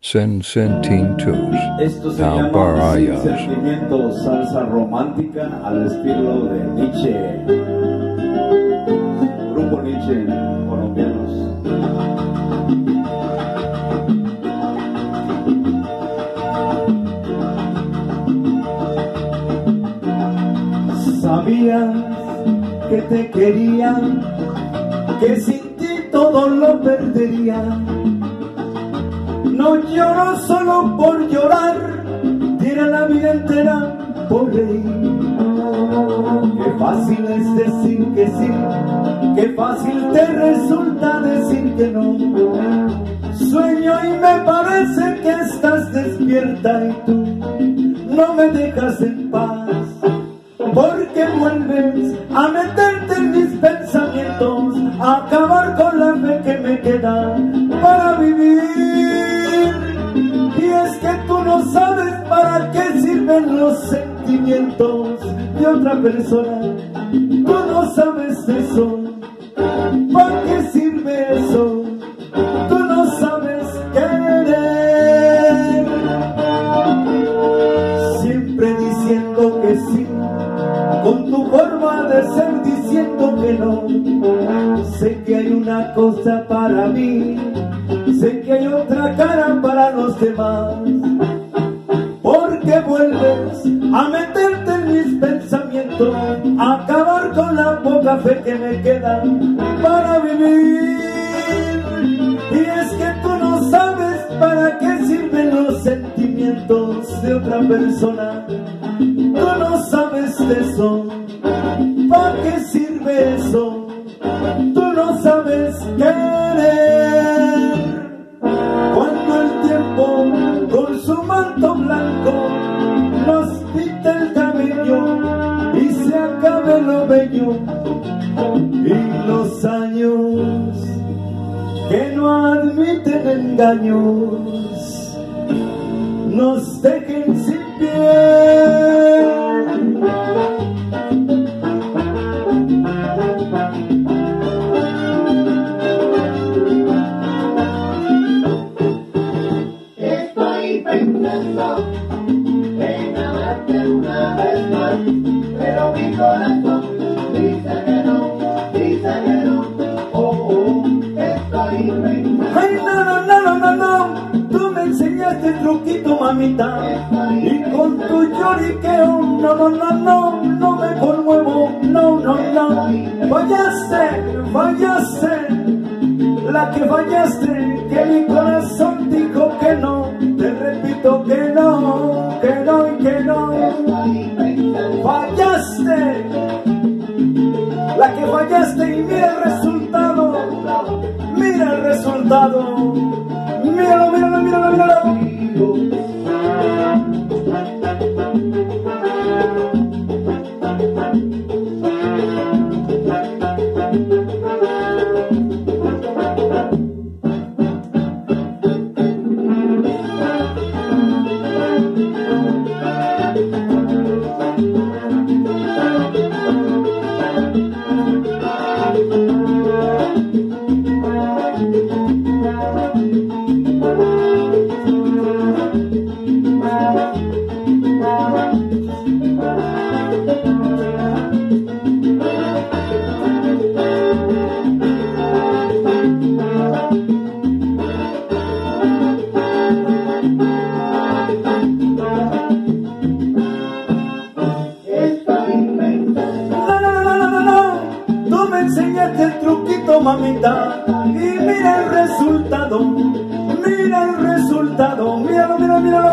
Sentimentos. Esto se llama Sin Sentimientos, salsa romántica al estilo de Nietzsche. Grupo Nietzsche, colombianos. Sabías que te quería, que sin ti todo lo perdería. No lloro solo por llorar, tira la vida entera por reír. Qué fácil es decir que sí, qué fácil te resulta decir que no. Sueño y me parece que estás despierta y tú no me dejas en paz, porque vuelves a meterte en mis pensamientos, a acabar con la fe que me queda para vivir. Y es que tú no sabes para qué sirven los sentimientos de otra persona. Tú no sabes eso, ¿para qué sirve eso? Tú no sabes querer. Siempre diciendo que sí, con tu forma de ser diciendo que no. Sé que hay una cosa para mí, sé que hay otra cara para los demás. Porque vuelves a meterte en mis pensamientos, a acabar con la poca fe que me queda para vivir. Y es que tú no sabes para qué sirven los sentimientos de otra persona. Tú no sabes de eso, ¿para qué sirve eso? Tú no sabes querer. Cuando el tiempo con su manto blanco nos pinta el cabello y se acabe lo bello, y los años que no admiten engaños nos dejen sin piel. Estoy pensando en amarte una vez más, pero mi corazón dice que no, dice que no. Oh, estoy pensando. Ay, no, tú me enseñaste el truquito, mamita, y con tu lloriqueo, no me conmuevo, no, fallaste, la que fallaste, que mi corazón dijo que no, te repito que no, y que no, fallaste, la que fallaste, y mira el resultado, míralo. Enséñate el truquito, mamita, y mira el resultado, míralo.